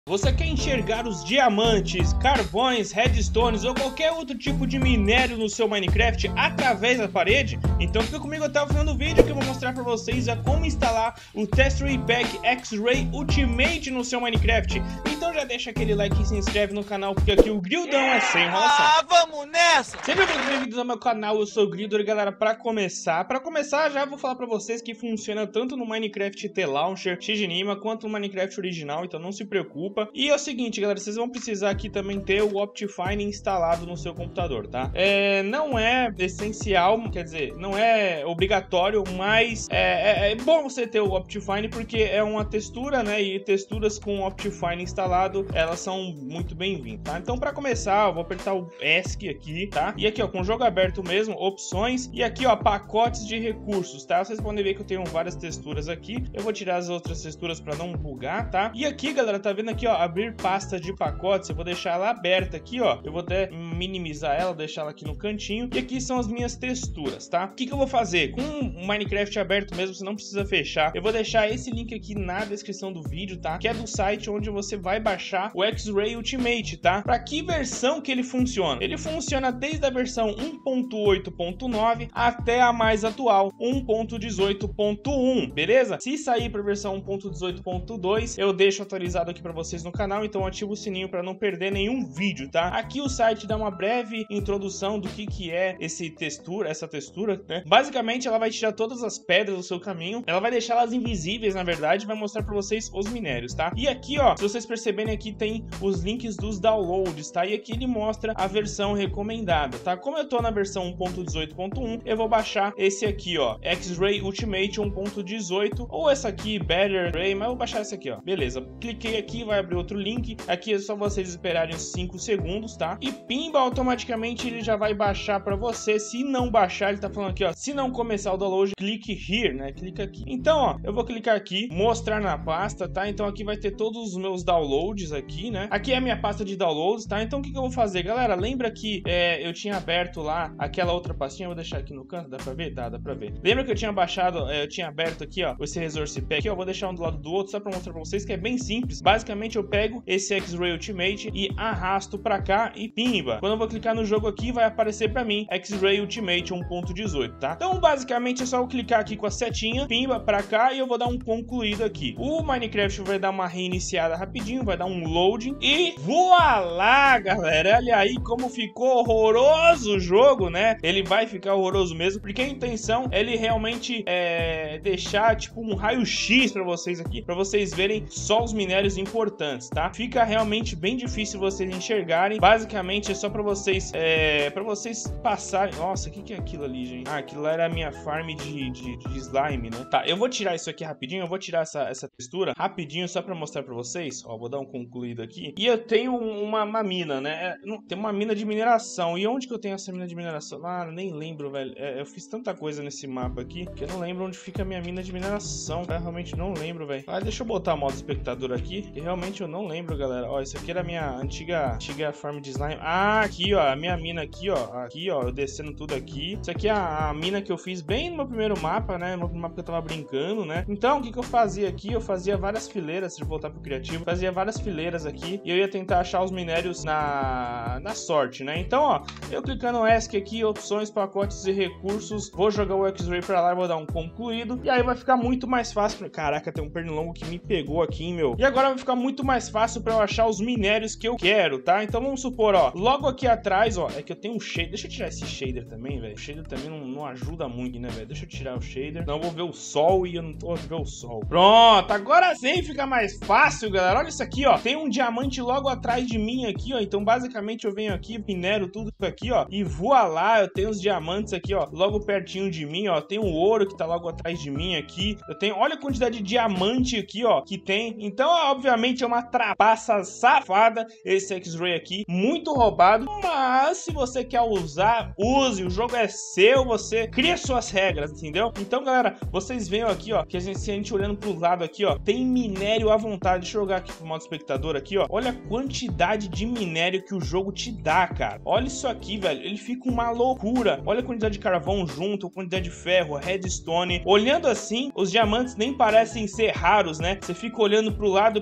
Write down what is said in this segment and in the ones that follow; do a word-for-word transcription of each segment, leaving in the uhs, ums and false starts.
Você quer enxergar os diamantes, carvões, redstones ou qualquer outro tipo de minério no seu Minecraft através da parede? Então fica comigo até o final do vídeo que eu vou mostrar para vocês a como instalar o Texture Pack X-Ray Ultimate no seu Minecraft. Então já deixa aquele like e se inscreve no canal, porque aqui o Grildão é sem enrolação. Ah, vamos nessa! Sejam muito bem-vindos ao meu canal, eu sou o Grildor. E galera, para começar, para começar já vou falar para vocês que funciona tanto no Minecraft T-Launcher, Xgenima, quanto no Minecraft original, então não se preocupa. E é o seguinte, galera, vocês vão precisar aqui também ter o Optifine instalado no seu computador, tá? É, não é essencial, quer dizer, não é obrigatório, mas é, é, é bom você ter o Optifine porque é uma textura, né? E texturas com o Optifine instalado, elas são muito bem-vindas, tá? Então, para começar, eu vou apertar o ESC aqui, tá? E aqui, ó, com o jogo aberto mesmo, opções, e aqui, ó, pacotes de recursos, tá? Vocês podem ver que eu tenho várias texturas aqui. Eu vou tirar as outras texturas para não bugar, tá? E aqui, galera, tá vendo aqui, ó, abrir pasta de pacotes. Eu vou deixar ela aberta aqui, ó. Eu vou até minimizar ela, deixar ela aqui no cantinho. E aqui são as minhas texturas, tá? O que que eu vou fazer? Com o Minecraft aberto mesmo, você não precisa fechar. Eu vou deixar esse link aqui na descrição do vídeo, tá? Que é do site onde você vai baixar o X-Ray Ultimate, tá? Para que versão que ele funciona? Ele funciona desde a versão um ponto oito ponto nove até a mais atual, um ponto dezoito ponto um, beleza? Se sair para a versão um ponto dezoito ponto dois, eu deixo atualizado aqui para vocês no canal, então ativa o sininho para não perder nenhum vídeo, tá? Aqui o site dá uma breve introdução do que que é esse textura, essa textura, né? Basicamente ela vai tirar todas as pedras do seu caminho, ela vai deixar elas invisíveis, na verdade, vai mostrar para vocês os minérios, tá? E aqui, ó, se vocês perceberem, aqui tem os links dos downloads, tá? E aqui ele mostra a versão recomendada, tá? Como eu tô na versão um ponto dezoito ponto um, eu vou baixar esse aqui, ó, X-Ray Ultimate um ponto dezoito, ou essa aqui, Better Ray, mas eu vou baixar essa aqui, ó, beleza. Cliquei aqui, vai abrir outro link, aqui é só vocês esperarem uns cinco segundos, tá? E pimba, automaticamente ele já vai baixar para você. Se não baixar, ele tá falando aqui, ó, se não começar o download, clique here, né? Clica aqui. Então, ó, eu vou clicar aqui, mostrar na pasta, tá? Então aqui vai ter todos os meus downloads aqui, né? Aqui é a minha pasta de downloads, tá? Então o que que eu vou fazer, galera? Lembra que é, eu tinha aberto lá aquela outra pastinha, eu vou deixar aqui no canto, dá pra ver? Dá, dá pra ver. Lembra que eu tinha baixado, é, eu tinha aberto aqui, ó, esse Resource Pack aqui, ó, vou deixar um do lado do outro só pra mostrar pra vocês que é bem simples. Basicamente eu pego esse X-Ray Ultimate e arrasto pra cá e pimba. Quando eu vou clicar no jogo aqui, vai aparecer pra mim X-Ray Ultimate um ponto dezoito, tá? Então basicamente é só eu clicar aqui com a setinha, pimba pra cá, e eu vou dar um concluído aqui. O Minecraft vai dar uma reiniciada rapidinho, vai dar um loading e voilá, galera. Olha aí como ficou horroroso o jogo, né? Ele vai ficar horroroso mesmo, porque a intenção é ele realmente é, deixar tipo um raio-x pra vocês aqui, pra vocês verem só os minérios importantes, tá? Fica realmente bem difícil vocês enxergarem. Basicamente é só pra vocês é, pra vocês passarem. Nossa, o que que é aquilo ali, gente? Ah, aquilo lá era a minha farm de, de, de slime, né? Tá, eu vou tirar isso aqui rapidinho. Eu vou tirar essa, essa textura rapidinho só pra mostrar pra vocês. Ó, vou dar um concluído aqui. E eu tenho uma, uma mina, né? Tem uma mina de mineração. E onde que eu tenho essa mina de mineração? Ah, nem lembro, velho. É, eu fiz tanta coisa nesse mapa aqui que eu não lembro onde fica a minha mina de mineração. Eu realmente não lembro, velho. Ah, deixa eu botar o modo espectador aqui, que realmente eu não lembro, galera. Ó, isso aqui era a minha antiga, antiga farm de slime. Ah, aqui, ó, a minha mina aqui, ó. Aqui, ó, eu descendo tudo aqui. Isso aqui é a, a mina que eu fiz bem no meu primeiro mapa, né? No mapa que eu tava brincando, né? Então, o que que eu fazia aqui? Eu fazia várias fileiras, se eu voltar pro criativo, fazia várias fileiras aqui, e eu ia tentar achar os minérios na, na sorte, né? Então, ó, eu clicando no ESC aqui, opções, pacotes e recursos, vou jogar o X-Ray pra lá e vou dar um concluído, e aí vai ficar muito mais fácil. Caraca, tem um pernilongo que me pegou aqui, hein, meu? E agora vai ficar muito mais fácil pra eu achar os minérios que eu quero, tá? Então vamos supor, ó, logo aqui atrás, ó, é que eu tenho um shader. Deixa eu tirar esse shader também, velho. O shader também não, não ajuda muito, né, velho? Deixa eu tirar o shader. Não, eu vou ver o sol e eu não tô vendo o sol. Pronto, agora sim fica mais fácil, galera. Olha isso aqui, ó. Tem um diamante logo atrás de mim aqui, ó. Então basicamente eu venho aqui, minero tudo aqui, ó, e voilá, eu tenho os diamantes aqui, ó, logo pertinho de mim, ó. Tem o ouro que tá logo atrás de mim aqui. Eu tenho, olha a quantidade de diamante aqui, ó, que tem. Então, obviamente, é uma trapaça safada esse X-Ray aqui, muito roubado, mas se você quer usar, use, o jogo é seu, você cria suas regras, entendeu? Então, galera, vocês veem aqui, ó, que a gente, se a gente olhando pro lado aqui, ó, tem minério à vontade. Deixa eu jogar aqui pro modo espectador aqui, ó, olha a quantidade de minério que o jogo te dá, cara. Olha isso aqui, velho, ele fica uma loucura. Olha a quantidade de carvão junto, a quantidade de ferro, redstone. Olhando assim, os diamantes nem parecem ser raros, né? Você fica olhando pro lado e pro outro aqui,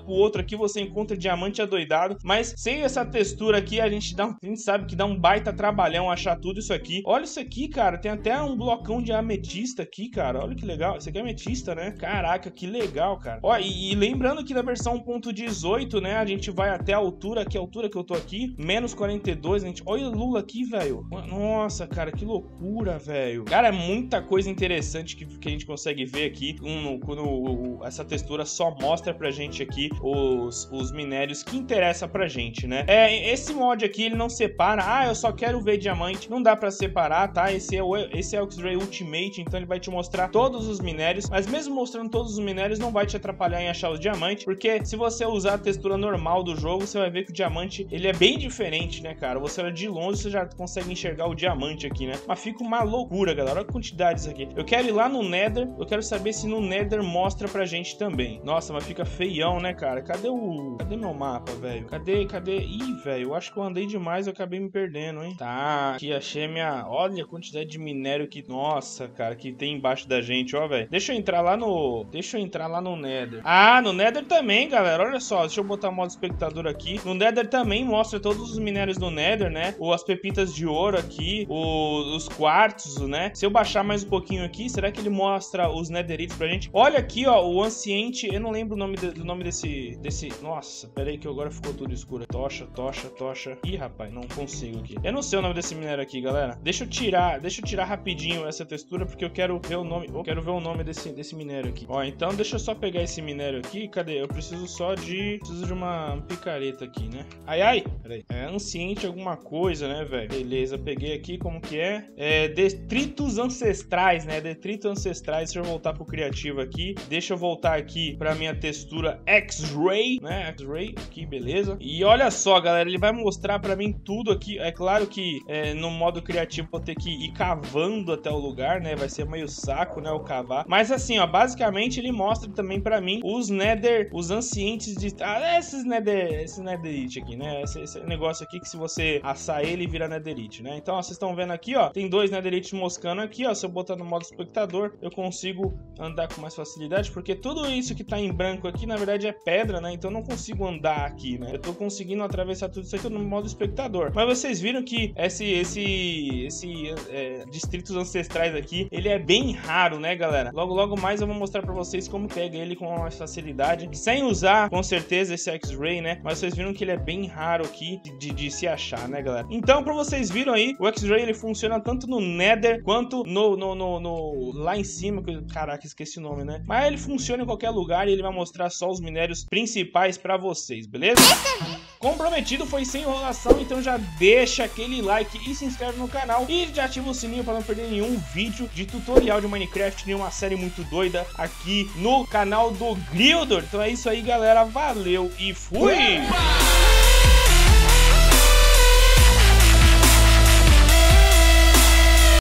aqui você encontra diamante adoidado, mas sem essa textura aqui, a gente, dá, a gente sabe que dá um baita trabalhão achar tudo isso aqui. Olha isso aqui, cara, tem até um blocão de ametista aqui, cara, olha que legal. Isso aqui é ametista, né? Caraca, que legal, cara. Ó, e, e lembrando que na versão um ponto dezoito, né, a gente vai até a altura, que é a altura que eu tô aqui, menos quarenta e dois, a gente... Olha o Lula aqui, velho. Nossa, cara, que loucura, velho. Cara, é muita coisa interessante que, que a gente consegue ver aqui um, quando o, essa textura só mostra pra gente aqui os, os minérios que interessa pra gente, né? É, esse mod aqui, ele não separa. Ah, eu só quero ver diamante. Não dá pra separar, tá? Esse é o, esse é o X-Ray Ultimate, então ele vai te mostrar todos os minérios, mas mesmo mostrando todos os minérios, não vai te atrapalhar em achar os diamantes, porque se você usar a textura normal do jogo, você vai ver que o diamante, ele é bem diferente, né, cara? Você olha de longe, você já consegue enxergar o diamante aqui, né? Mas fica uma loucura, galera. Olha a quantidade disso aqui. Eu quero ir lá no Nether, eu quero saber se no Nether mostra pra gente também. Nossa, mas fica feião, né, cara? Cadê o... Cadê meu mapa, velho? Cadê, cadê? Ih, velho, eu acho que eu andei demais, eu acabei me perdendo, hein? Tá, aqui achei minha... Olha a quantidade de minério que... Nossa, cara, que tem embaixo da gente, ó, velho. Deixa eu entrar lá no... Deixa eu entrar lá no Nether. Ah, no Nether também, galera. Olha só, deixa eu botar o modo espectador aqui. No Nether também mostra todos os minérios do Nether, né? Ou as pepitas de ouro aqui, o, os quartos, né? Se eu baixar mais um pouquinho aqui, será que ele mostra os Netherites pra gente? Olha aqui, ó, o Anciente, eu não lembro o nome de, do nome desse, desse... Nossa, pera aí que agora ficou tudo escuro. Tocha, tocha, tocha. Ih, rapaz, não consigo aqui. Eu não sei o nome desse minério aqui, galera. Deixa eu tirar, deixa eu tirar rapidinho essa textura, porque eu quero ver o nome, eu quero ver o nome desse, desse minério aqui. Ó, então deixa eu só pegar esse minério aqui. Cadê? Eu preciso só de... Preciso de uma picareta aqui, né? Ai, ai! Peraí. É Anciente alguma coisa, né, velho? Beleza, peguei aqui, como que é? É Detritos Ancestrais, né? Detritos Ancestrais. Deixa eu voltar pro criativo aqui. Deixa eu voltar aqui pra minha textura X-Ray, né? X-Ray aqui, beleza. E olha só, galera, ele vai mostrar pra mim tudo aqui. É claro que é, no modo criativo eu vou ter que ir cavando até o lugar, né? Vai ser meio saco, né? O cavar. Mas assim, ó, basicamente ele mostra também pra mim os Nether, os ancientes de... Ah, esses Nether, esses Netherite aqui, né? Esse, esse negócio aqui que se você assar ele, vira Netherite, né? Então, ó, vocês estão vendo aqui, ó, tem dois Netherites moscando aqui, ó. Se eu botar no modo espectador, eu consigo andar com mais facilidade, porque tudo isso que tá em branco aqui, na verdade, é pedra, né? Então eu não consigo andar aqui, né? Eu tô conseguindo atravessar tudo isso aqui no modo espectador. Mas vocês viram que esse, esse, esse é, Distritos Ancestrais aqui, ele é bem raro, né, galera? Logo, logo mais eu vou mostrar pra vocês como pega ele com mais facilidade, sem usar, com certeza, esse X-Ray, né? Mas vocês viram que ele é bem raro aqui de, de, de se achar, né, galera? Então, pra vocês viram aí, o X-Ray, ele funciona tanto no Nether, quanto no, no, no, no... lá em cima, que, caraca, esqueci o nome, né? Mas ele funciona em qualquer lugar e ele vai mostrar só os minérios principais pra vocês, beleza? Comprometido, foi sem enrolação, então já deixa aquele like e se inscreve no canal e já ativa o sininho para não perder nenhum vídeo de tutorial de Minecraft, nenhuma série muito doida aqui no canal do Grildor. Então é isso aí, galera, valeu e fui!